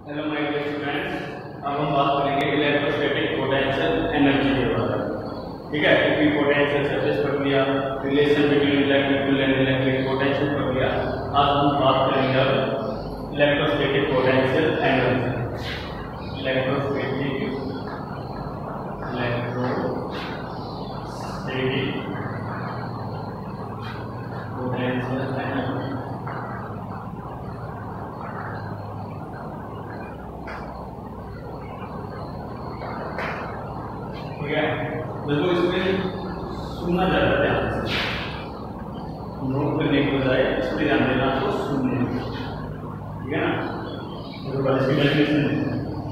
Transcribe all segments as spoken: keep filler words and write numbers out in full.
Hello my dear students, अब हम बात करेंगे इलेक्ट्रोस्टैटिक पोटेंशियल एनर्जी के बारे में। ठीक है, क्योंकि पोटेंशियल सरफेस पढ़ लिया, relation between electric field and electric potential पढ़ लिया। आज हम बात करेंगे अब electrostatic potential energy. Electrostatic electrostatic potential energy. ठीक है, देखो इसमें सुनना ज़्यादा ध्यान से, नोट करने के बजाय इस पर ध्यान देना, तो सुनने। ठीक है ना, तो बस इसकी डेफिनेशन है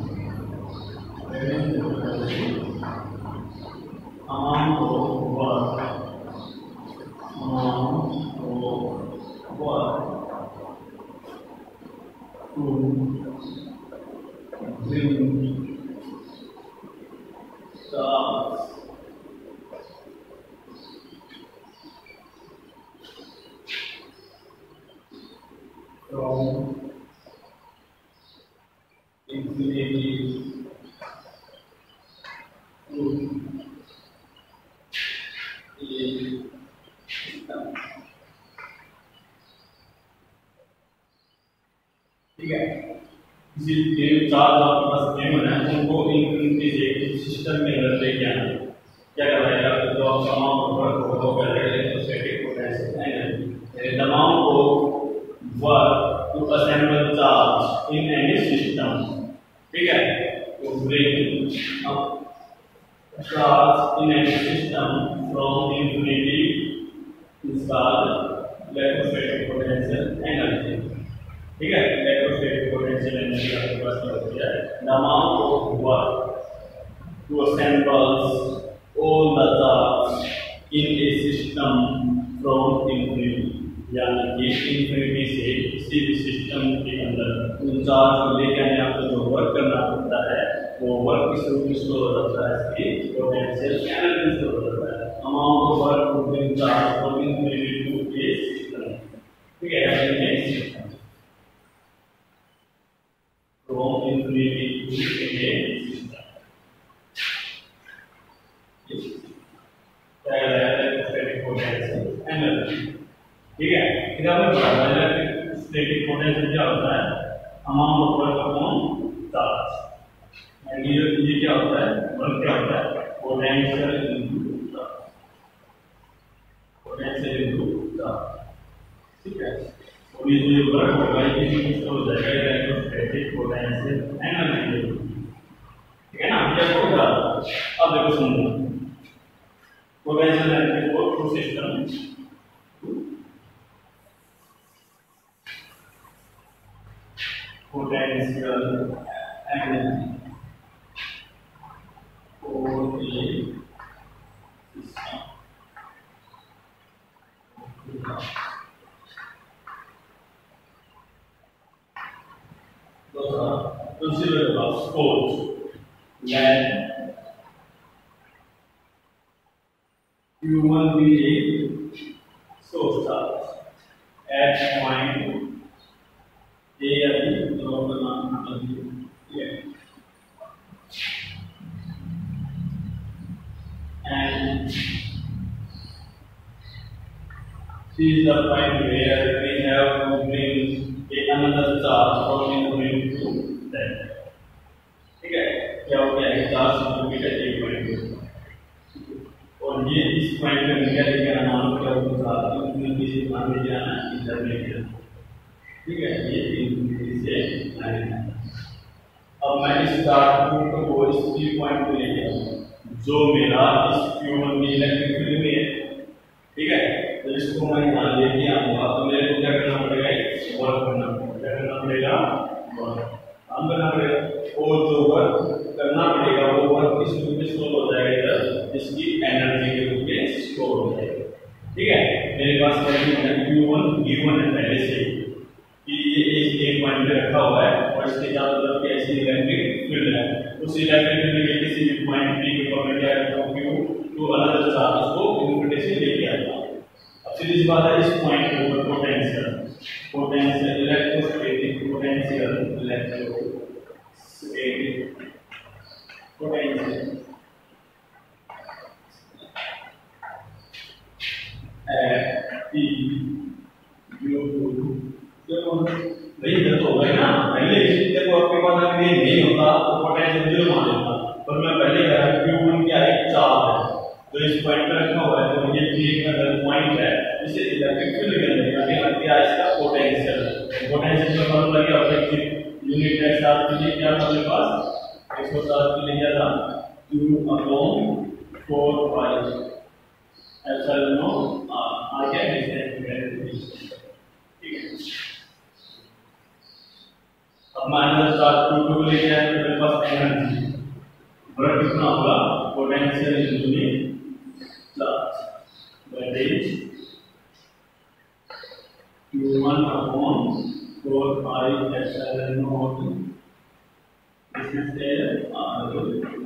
amount of work amount of work to bring stars from infinity to a system। ठीक है, किसी चार्ज आपके पास गिवन है, उनको इनफिनिटी से सिस्टम के अंदर लेके आना। क्या कराएगा, तो आपका अमाउंट ऑफ वर्क होगा, वो करेगा electrostatic potential energy. The amount of work to assemble charge in any system. ठीक है, तो bring up charge in any system from infinity is called electrostatic potential energy. ठीक है, इलेक्ट्रोस्टैटिक पोटेंशियल एनर्जी आपके पास क्या होती है, the amount of work to assemble all the charge in a system from infinity, यानी कि इंफिनिटी से किसी भी सिस्टम के अंदर उन चार्ज को लेकर आने आपको जो वर्क करना पड़ता है, वो वर्क किस रूप में स्टोर हो जाता है, इसकी पोटेंशियल एनर्जी स्टोर हो जाता है। Amount of work to bring charge from infinity to a system. ठीक है, system from infinity to a system. Electrostatic potential energy. ठीक है, इधर हमें पता है इलेक्ट्रोस्टैटिक पोटेंशियल क्या होता है, amount of work upon charge. And ये ये क्या होता है, वर्क क्या होता है, potential into charge, potential into charge. ठीक है, और ये जो वर्क होगा ये किस हो जाएगा, इलेक्ट्रोस्टैटिक पोटेंशियल एनर्जी। ठीक है ना, ये होगा। अब देखो सुनो, पोटेंशियल एनर्जी को टू सिस्टम पोटेंशियल एनर्जी और ये सिस्टम। दूसरा दूसरी बात suppose when Q one be a source charge at point A या B, तो आपका नाम ये है, and C is the point where we have to bring a another charge from infinity to that। ठीक है, क्या हो गया, चार्ज डिस्ट्रीब्यूटेड एक पॉइंट पे, और ये इस पॉइंट पे निकल लेकर आना, क्या होगा, इनफिनिटी से मान लेके आना, इधर लेके आना। ठीक है, ये इनफिनिटी से आना। अब मैं इस चार्ज को इस पी पॉइंट पे लेके आऊंगा, जो मेरा इस क्यू वन की इलेक्ट्रिक फील्ड में है। ठीक है, तो इसको मैं यहाँ लेके आऊंगा, तो मेरे को क्या करना पड़ेगा, वर्क करना पड़ेगा। क्या करना पड़ेगा, वर्क काम करना पड़ेगा, और जो वर्क करना पड़ेगा वो वर्क किस रूप में स्टोर हो जाएगा, इधर इसकी एनर्जी के रूप में स्टोर हो जाएगा। ठीक है, मेरे पास क्यू वन गिवन है पहले से कि ये एक एक पॉइंट पे रखा हुआ है, और इसके चारों तरफ की ऐसी इलेक्ट्रिक फील्ड है। उस इलेक्ट्रिक फील्ड के किसी भी पॉइंट पी के ऊपर मैं क्या करता हूँ, क्यू तो अलग चार्ज को इनफिनिटी से लेके आता हूँ। अब सीधी बात है, इस पॉइंट के ऊपर potential potential electrostatic potential electrostatic potential at T due to देखो नहीं इधर तो होगा ना पहले देखो आपके पास अगर ये नहीं होता तो पोटेंशियल जीरो मान लेता पर मैं पहले कह रहा क्यू वन क्या है चार्ज है तो इस पॉइंट पर रखा हुआ है तो ये भी एक अगर पॉइंट है इसे इलेक्ट्रिक फील्ड कहते हैं यानी क्या इसका पोटेंशियल पोटेंशियल का फॉर्मूला क्या होता है यूनिट है चार्ज के लिए क्या हमारे पास एक सौ सात के लिए क्या था two upon four pi epsilon R R क्या डिस्टेंस ठीक है। अब माइनस चार्ज टू टू लेके आए तो मेरे पास एनर्जी बड़ा कितना होगा potential into charge that is q one upon four pi epsilon naught this is the r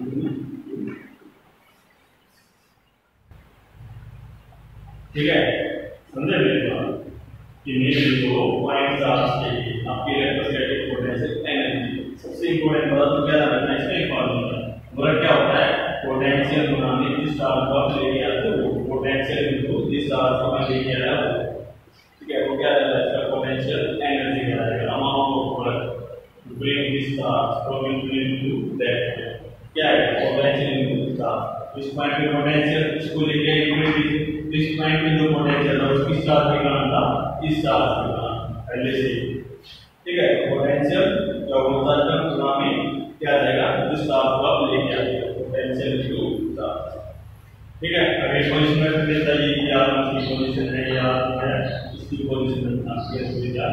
ठीक है समझे मेरी बात कि मेरे जो पॉइंट चार्ज के लिए आपकी इलेक्ट्रोस्टैटिक पोटेंशियल एनर्जी सबसे इंपॉर्टेंट बात तो क्या रखना है इसका फॉर्मूला वह क्या होता है पोटेंशियल बनाने जिस चार्ज को आप लेके आते हो पोटेंशियल इनटू जिस चार्ज को मैं लेके आया हूं ठीक है वो क्या रहता है इसका पोटेंशियल एनर्जी कहलाएगा amount of work to bring this charge from in to that क्या है पोटेंशियल इनटू चार्ज इस पॉइंट पे पोटेंशियल इसको लेके यूनिट इस पॉइंट पे जो पोटेंशियल है उसकी चार्ज निकालना था इस चार्ज निकालना पहले से ठीक है पोटेंशियल जो होता है गुणा में क्या जाएगा जिस चार्ज को आप लेके आते हो पोटेंशियल इनटू चार्ज ठीक है। अगर पोजीशन में फिर चाहिए कि यार इसकी पोजीशन है या है इसकी पोजीशन आपके सुविधा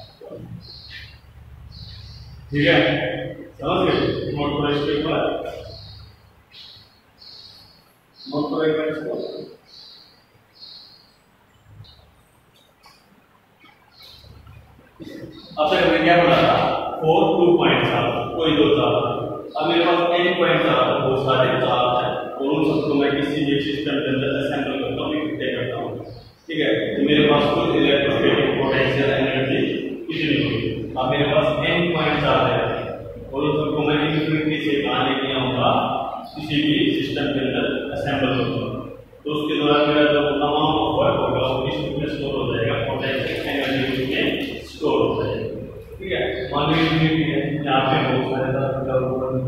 ठीक है समझ गए नोट करो इसके ऊपर नोट करो एक बार इसको अब तक हमने क्या पढ़ा था फोर टू पॉइंट चार्ज कोई दो चार्ज अब मेरे पास एन पॉइंट चार्ज बहुत सारे चार्ज है और उन सबको मैं किसी भी सिस्टम के अंदर असेंबल करता हूँ इकट्ठे करता हूँ ठीक है तो मेरे पास कुल इलेक्ट्रोस्टैटिक पोटेंशियल एनर्जी कितनी होगी अब मेरे पास एन पॉइंट चार्ज है और उन सबको मैं इनफिनिटी से कहाँ लेके आऊँगा किसी भी सिस्टम के अंदर असेंबल करूँगा तो उसके दौरान मेरा जो अमाउंट ऑफ वर्क होगा वो किस में स्टोर हो जाएगा पोटेंशियल एनर्जी उसमें स्टोर हो जाएगा ठीक है मान लीजिए यहाँ पे बहुत सारे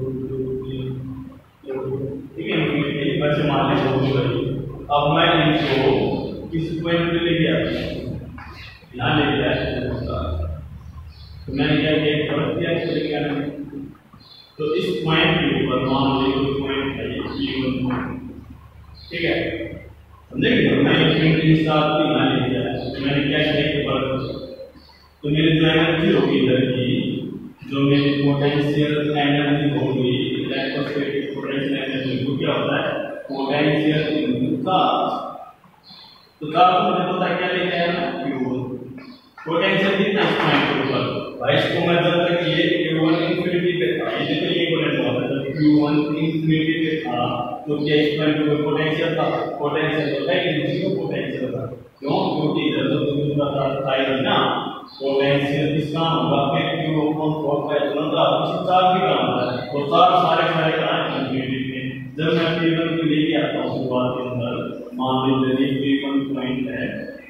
ठीक है इनफिनिटी बच्चे मान लीजिए अब मैं इनको किस पॉइंट पे ले गया यहाँ ले गया तो मैंने क्या किया फर्क किया इसको लेके आने तो इस पॉइंट के ऊपर मान लीजिए पॉइंट है ये पॉइंट ठीक है समझेंगे मैं इनफिनिटी के साथ यहाँ ले गया तो मैंने क्या किया फर्क तो मेरी जो एनर्जी होगी इधर की जो मेरी पोटेंशियल एनर्जी होगी इलेक्ट्रोस्टैटिक पोटेंशियल एनर्जी वो क्या होता है पोटेंशियल इनटू चार्ज तो चार्ज मुझे पता है क्या लेके आया ना q वन पोटेंशियल कितना इस पॉइंट के ऊपर भाई इसको मैं जब तक ये q वन इंफिनिटी पे था ये देखो ये पोटेंशियल होता है जब q वन इंफिनिटी पे था तो क्या इस पॉइंट पे पोटेंशियल था पोटेंशियल होता है कि जीरो पोटेंशियल था क्यों क्योंकि इधर तो दूसरा चार्ज था ही ना पोटेंशियल किसका होगा फिर q अपॉन फोर का इतना था उसी चार्ज भी काम होता है तो चार्ज सारे सारे कहां हैं इंफिनिटी में जब मैं p वन को लेके आता हूं शुरुआत के अंदर मान लीजिए p वन पॉइंट है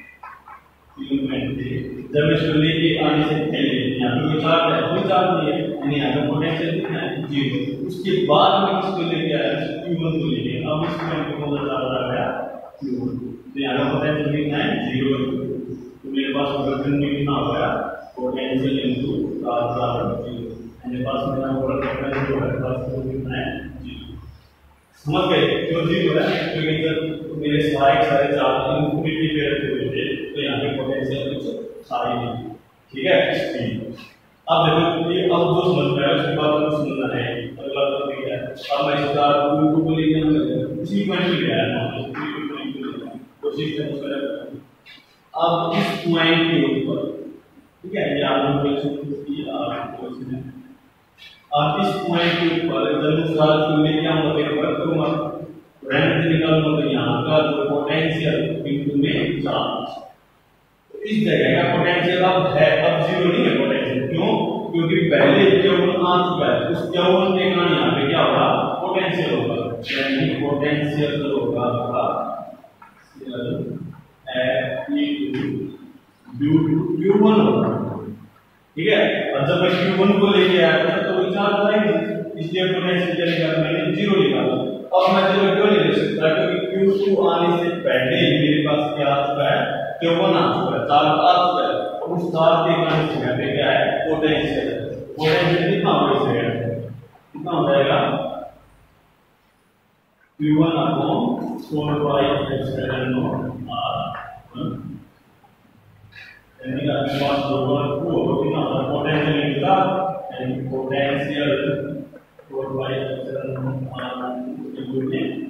p वन पॉइंट है जब इसको लेके आने से पहले यहां पे कोई चार्ज है कोई चार्ज नहीं है यानी यहां पे पोटेंशियल कितना है जीरो उसके बाद में किसको लेके आया q वन को लेके अब इस पॉइंट पे कौन सा चार्ज आ गया q वन तो यहां का पोटेंशियल कितना है जीरो तो मेरे पास प्रोडक्शन में कितना हो गया पोटेंशियल इनटू चार्ज बराबर जीरो मेरे पास मेरा पोटेंशियल जो है प्लस टू कितना है जीरो समझ गए क्यों जीरो है क्योंकि जब मेरे सारे सारे चार्ज इनफिनिटी पे रखे हुए थे तो यहाँ पे पोटेंशियल कुछ सारी नहीं ठीक है स्पीड अब देखो ये अब जो समझ में आया उसके बाद कुछ समझना है अगला तो क्या है अब मैं इसका टू टू को लेके आऊंगा उसी पॉइंट पे गया है कोशिश करें अब इस पॉइंट के ऊपर ठीक है ये आपने क्वेश्चन किया आप क्वेश्चन है अब इस पॉइंट के ऊपर जब उस चार्ज को लेके आऊंगा फिर वर्क करूंगा रेंज निकालूंगा तो यहाँ का जो पोटेंशियल इनटू में चार्ज तो इस जगह का पोटेंशियल अब है अब जीरो नहीं है पोटेंशियल क्यों क्योंकि पहले जो आ चुका है, उस क्यू वन के कारण यहाँ पे क्या होगा, पोटेंशियल होगा, यानी पोटेंशियल होगा F due to Q one होगा। ठीक है, और जब मैं क्यू वन को लेके आया था तो वो चार्ज था ही, इसलिए पोटेंशियल क्या लिखा मैंने जीरो लिखा। अब मैं जीरो क्यों नहीं लिख सकता, क्योंकि क्यू टू आने से पहले ही मेरे पास क्या आ चुका है, क्यू वन आ चुका है, चार्ज आ चुका है, और उस चार्ज के कारण से यहाँ पे क्या है, पोटेंशियल। पोटेंशियल कितना होगा इस जगह, कितना हो जाएगा, Q one upon four pi epsilon naught R one, यानी आपके पास ओवर टू होगा, कितना होगा, पोटेंशियल निकला, यानी potential four pi epsilon naught R one including.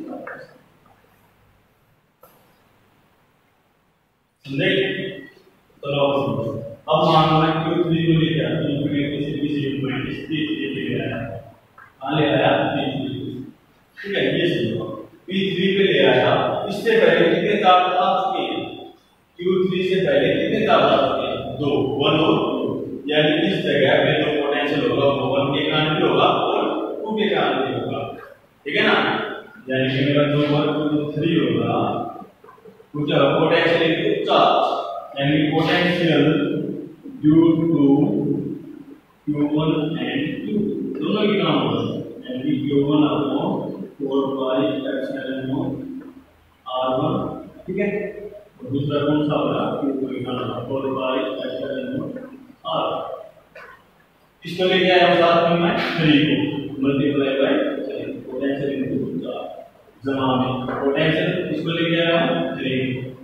समझे? चलो अब मान लो मैं क्यू थ्री को लेके आता हूं, क्योंकि किसी भी चीज में इस चीज के लिए आया है, कहां ले आया, पी थ्री। ठीक है, ये सुनो, पी थ्री पे ले आया, इससे पहले कितने चार्ज आ चुके हैं, क्यू थ्री से पहले कितने चार्ज आ चुके हैं, दो, वन और टू, यानी इस जगह पे जो पोटेंशियल होगा वो वन के कारण भी होगा और टू के कारण भी होगा। ठीक है ना, यानी कि मेरा जो वन टू थ्री होगा वो क्या होगा, पोटेंशियल इनटू चार्ज, यानी potential due to Q one and Q दोनों की काम होगा, यानी Q one upon four pi epsilon naught R one. ठीक है, और दूसरा कौन सा होगा, क्यू टू की काम four pi epsilon naught R. इसको लेके आया साथ में मैं थ्री को multiply by three, potential into charge जमा में पोटेंशियल, इसको लेके आया हूं थ्री।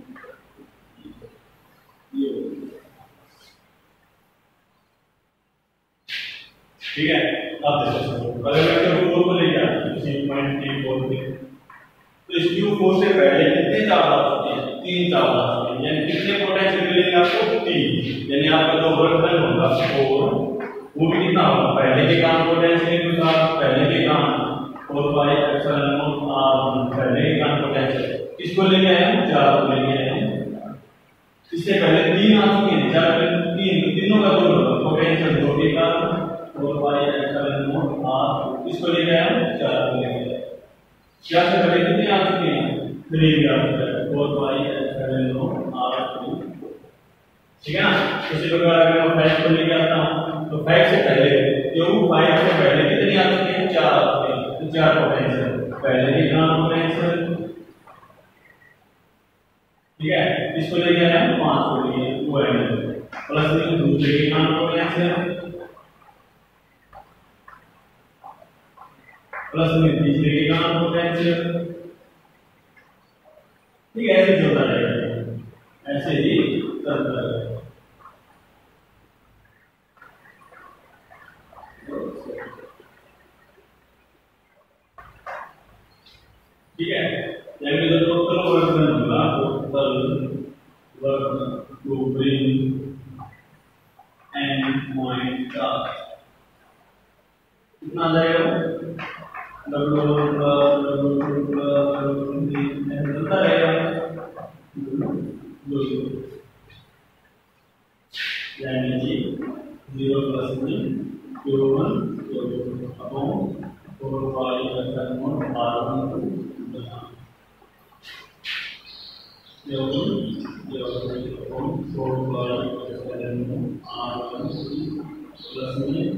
ठीक है, अब देखो अगर मैं क्यू फोर को लेके आता हूं इसी पॉइंट थ्री फोर पे, तो इस क्यू फोर से पहले कितने चार्ज आ चुके हैं, तीन चार्ज आ चुके हैं, यानी कितने पोटेंशियल मिलेंगे आपको, तीन, यानी आपका जो वर्क डन होगा फोर, वो भी कितना होगा, पहले के काम पोटेंशियल के साथ पहले के काम four pi epsilon naught R one, पहले के काम पोटेंशियल, इसको लेके आए हम चार को लेके आए हैं, इससे पहले तीन आ चुके हैं, चार तीन, तीनों का जोड़ होगा पोटेंशियल दो के कारण four pi epsilon naught R, इसको लेके आए हम चार को लेके आए, चार से पहले कितने आ चुके हैं, थ्री आ चुके हैं, four pi epsilon naught R two. ठीक है ना, इसी प्रकार अगर मैं फाइव को लेके आता हूं तो फाइव से पहले क्यों फाइव से पहले कितने आ चुके हैं, चार आ चुके हैं, तो चार पोटेंशियल पहले के काम पोटेंशियल। ठीक है, इसको लेके आए हम पांच को लिए वो है प्लस में दूसरे के काम पोटेंशियल प्लस में तीसरे के काम पोटेंशियल। ठीक है, ऐसे चलता रहेगा, ऐसे ही चलता रहेगा। ठीक है, यानी जो टोटल वर्क डन होगा, total work to bring and point charge कितना आ जाएगा, W plus W plus W ऐसे चलता रहेगा, यानी कि जीरो प्लस में Q one Q two upon four pi epsilon naught R one Q one Q two upon four pi epsilon naught R one plus में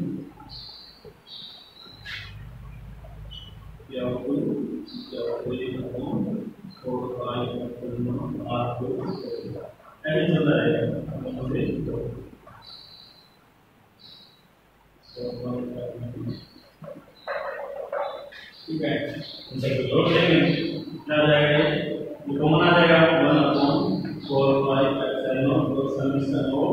Q two Q three upon four pi epsilon naught R two ऐसे चलता रहेगा। ठीक है, इसे जोड़ देंगे, क्या आ जाएगा, ये कॉमन आ जाएगा, one upon four pi epsilon naught और समेशन हो।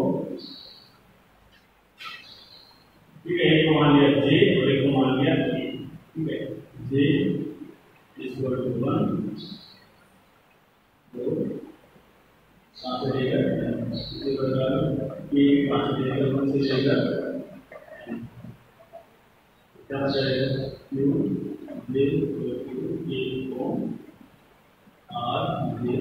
ठीक है, एक को मान लिया जे और एक को मान लिया के। ठीक है, जे इक्वल टू वन, दो पांच से लेकर इसी प्रकार ये पांच से लेकर वन से लेकर क्या जाएगा, क्यू जे ए ओ आर जे।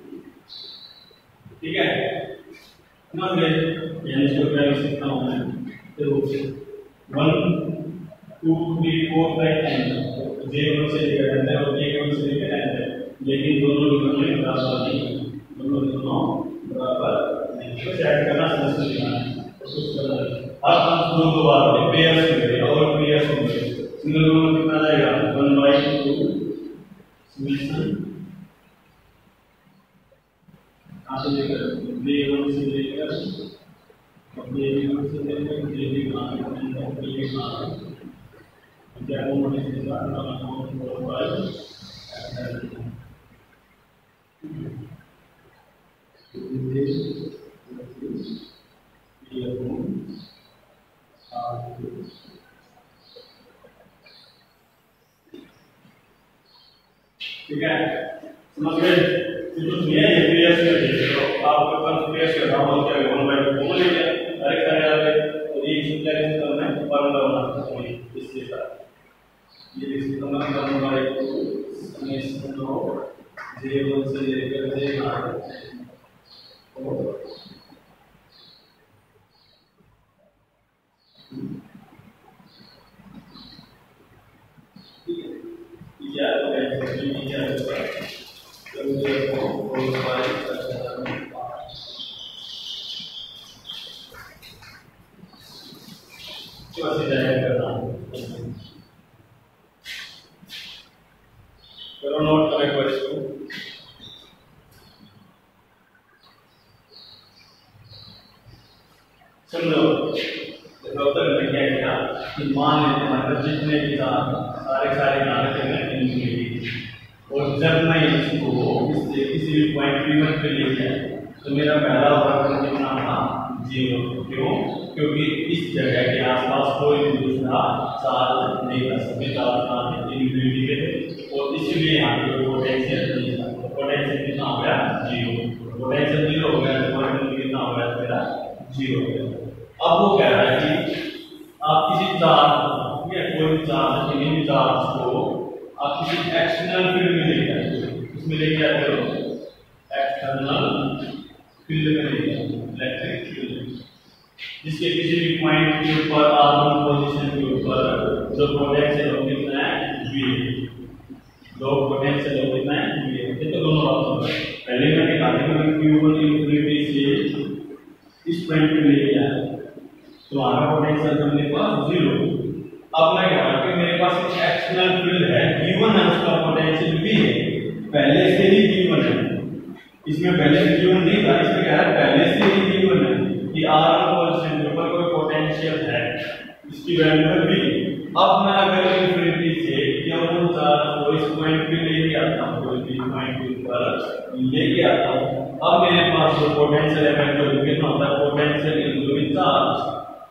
ठीक है, समझ गए, यानी इसको क्या लिख सकता हूं मैं, तो one two three four five N J one से लेकर एन तक और जे वन से लेकर एन तक, लेकिन दोनों नंबर में बराबर नहीं, दोनों दोनों बराबर नहीं। तो ऐड करना समझ लेना है, कोशिश करना है। अब हम दो दो बार होते पेयर्स में और पेयर्स में सिंगल नंबर कितना जाएगा वन बाई टू समीशन कहाँ से लेकर जे वन से लेकर जे वन से लेकर जे बी कहाँ से जे बी कहाँ से क्या वो मनी से बात करना है फोर बाई ठीक है, समझ गए? तो ये ये प्लेयर्स के लिए तो आपके पास प्लेयर्स का नाम हो क्या वन बाई टू ले लिया अरे करे आगे और ये चिंता नहीं करना है पर करना है इसके साथ ये इसका मतलब one by two summation no J one से लेकर जे आर और या एक्चुअली क्या होता है तो ये फोर फाइव जो ऐसे डायरेक्ट करना करो नोट करेक्ट वर्ड को समझो। देखो तक मैंने क्या किया कि मान लेते हैं जितने भी सारे सारे नाटक में इनकी और जब मैं इसको इससे किसी भी पॉइंट पी वन पे ले जाए तो मेरा पहला वर्ग कितना था जीरो। क्यों? क्योंकि इस जगह के आसपास कोई भी दूसरा चार्ज नहीं कर सकते, चार्ज इनफिनिटी के थे और इसलिए यहाँ पे पोटेंशियल नहीं था। पोटेंशियल कितना हो गया जीरो, पोटेंशियल जीरो हो गया तो पॉइंट कितना हो गया मेरा जीरो हो गया। अब वो कह रहा है कि आप किसी चार्ज या कोई चार्ज किसी भी चार्ज को आप किसी एक्सटर्नल फील्ड में लेके आते हो, उसमें लेके आते हो एक्सटर्नल फील्ड में लेके आते हो इलेक्ट्रिक फील्ड, जिसके किसी भी पॉइंट के ऊपर आर्बिट पोजीशन के ऊपर जो पोटेंशियल हो कितना है V, दो पोटेंशियल हो कितना है V। ये तो दोनों बात है। पहले मैंने कहा था कि Q वन इनफिनिटी से इस पॉइंट पे लेके आया तो हमारा पोटेंशियल हमने पास जीरो। अब मैं कह रहा हूं कि मेरे पास एक एक्सटर्नल फील्ड है गिवन है, उसका पोटेंशियल भी है, पहले से ही गिवन है। इसमें पहले से गिवन नहीं था, इसमें क्या है पहले से ही गिवन है कि आर पोजीशन के ऊपर कोई पोटेंशियल है, इसकी वैल्यू है v। अब मैं अगर इनफिनिटी से गिवन चार्ज को इस पॉइंट पे लेके आता हूं, कोई पॉइंट के ऊपर लेके आता हूं, अब मेरे पास जो पोटेंशियल है वैल्यू कितना होता है पोटेंशियल इनटू चार्ज।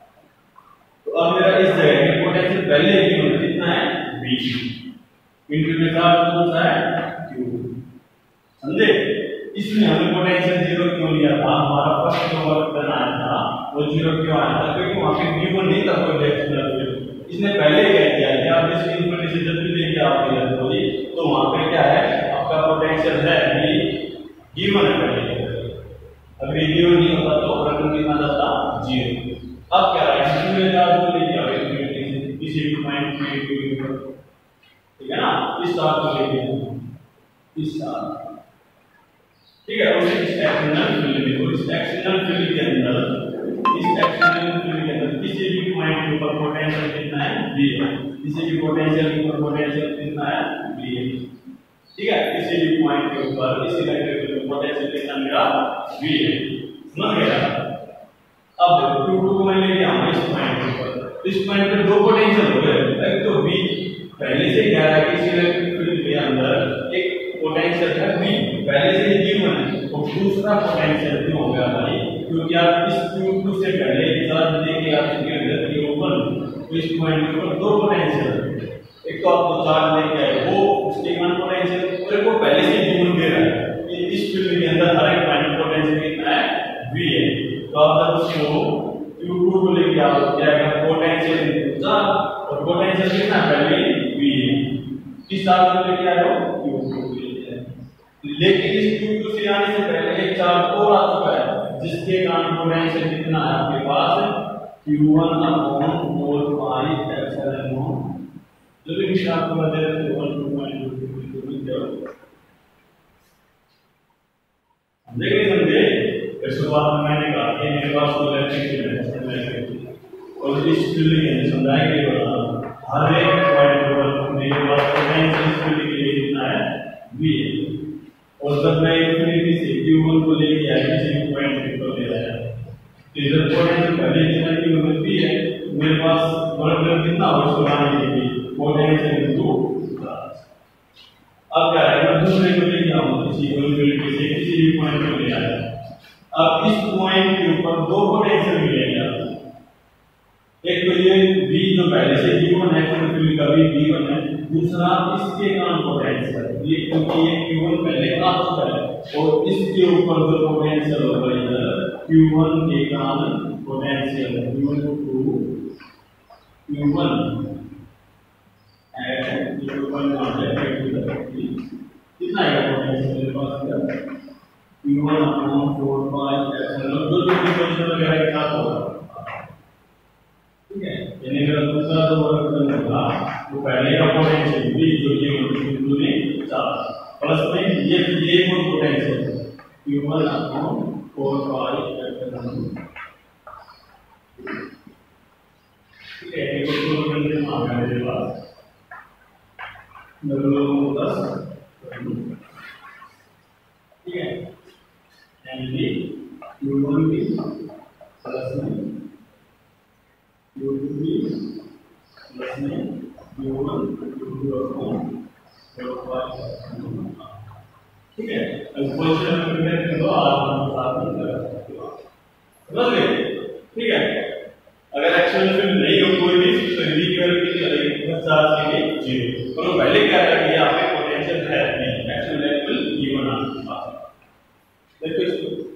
तो अब मेरा इस जगह पे पोटेंशियल पहले ही होना कितना है v इनटू में चार्ज कौन सा है q। समझे? इसमें हमने पोटेंशियल जीरो क्यों लिया था? हमारा फर्स्ट जो वर्क करना था वो जीरो क्यों आया था? क्योंकि वहां पे गिवन नहीं था कोई एक्सटर्नल फील्ड। इसने पहले कह दिया कि आप जिस इनपुट से जब भी लेके आओगे इलेक्ट्रॉन तो वहां पे क्या है आपका पोटेंशियल है v गिवन है पहले। अगर गिवन नहीं होता तो रकम कितना जाता जीरो। अब क्या है इसमें चार्ज को लेके आओगे इनफिनिटी से किसी भी पॉइंट पे ऊपर, ठीक है ना, इस चार्ज को लेके इस चार्ज, ठीक है। उस एक्सटर्नल फील्ड में इस एक्सटर्नल फील्ड के अंदर इस एक्सटर्नल फील्ड के अंदर किसी भी पॉइंट के ऊपर पोटेंशियल कितना है v है, किसी भी पोटेंशियल के ऊपर पोटेंशियल कितना है v है, ठीक है। किसी भी पॉइंट के ऊपर इस इलेक्ट्रिक फील्ड में पोटेंशियल कितना मेरा v है। समझ गया? अब देखो टू टू को मैं लेके आऊंगा इस पॉइंट के ऊपर, इस पॉइंट पे दो पोटेंशियल हो गए। एक तो v पहले से कह रहा है कि इस इलेक्ट्रिक फील्ड के अंदर एक पोटेंशियल है v पहले से ही गिवन है, और दूसरा पोटेंशियल क्यों हो गया भाई? क्योंकि आप इस Q टू से पहले चार्ज लेके आ चुके हैं Q वन, तो इस पॉइंट के ऊपर दो पोटेंशियल, एक तो आपको चार्ज लेके आए वो उसके वन पोटेंशियल और एक वो पहले से ही गिवन दे रहा है कि इस फील्ड के अंदर हर एक पॉइंट पोटेंशियल कितना है v है। तो आप जब उसको Q टू को लेके आओ क्या है पोटेंशियल इनटू चार्ज, और पोटेंशियल कितना पहले v है, किस चार्ज को लेके आए हो Q टू को लेके आए। लेकिन इस Q टू से आने से पहले एक चार्ज और आ चुका है जिसके कारण पोटेंशियल कितना है आपके पास Q one upon four pi epsilon naught भी निशान आपको बता दें तो one two point two two two जाओ समझे कि नहीं समझे। इस बात में मैंने कहा कि मेरे पास कोई इलेक्ट्रिक है और इस फील्ड के समझाएंगे बता हर एक पॉइंट पर मेरे पास पोटेंशियल फील्ड के लिए कितना है v है और जब मैं इन्फिनिटी से q वन को लेके आया किसी पॉइंट पर ले आया तो इधर पोटेंशियल पहले कितना q वन v है मेरे पास वर्क कितना हो इसको लाने के लिए पोटेंशियल इनटू अब क्या है मैं दूसरे को लेके आऊं किसी इन्फिनिटी से किसी भी पॉइंट पर ले आया अब इस पॉइंट के ऊपर दो पोटेंशियल मिलेगा एक तो ये v जो पहले से q वन है फील्ड का भी v वन है दूसरा इसके कारण पोटेंशियल ये क्योंकि ये q वन पहले आ चुका है और इसके ऊपर जो पोटेंशियल होगा इधर q वन के कारण potential q one two q one at q one कितना है पोटेंशियल मेरे पास q one upon four by epsilon जो जो इक्वेशन वगैरह के साथ होगा ठीक है यानी अगर दूसरा जो वर्क करना होगा वो पहले का पोटेंशियल v जो ये बिंदु ने चार प्लस में ये ये वो potential q one upon four by epsilon ठीक है एक और करने में आ गया मेरे पास डब्ल्यू प्लस ठीक है यानी q वन भी प्लस में q टू भी प्लस में q one q two upon four by ठीक है अब क्वेश्चन में प्रिपेयर करो आज हम साथ में कर सकते हो समझ गए ठीक है अगर एक्चुअल फील्ड नहीं हो कोई भी तो v की वैल्यू कितनी आ जाएगी चार्ज के लिए जीरो तो पहले क्या है कि यहाँ पे पोटेंशियल है नहीं एक्चुअल लेवल v वन आ देखो इसको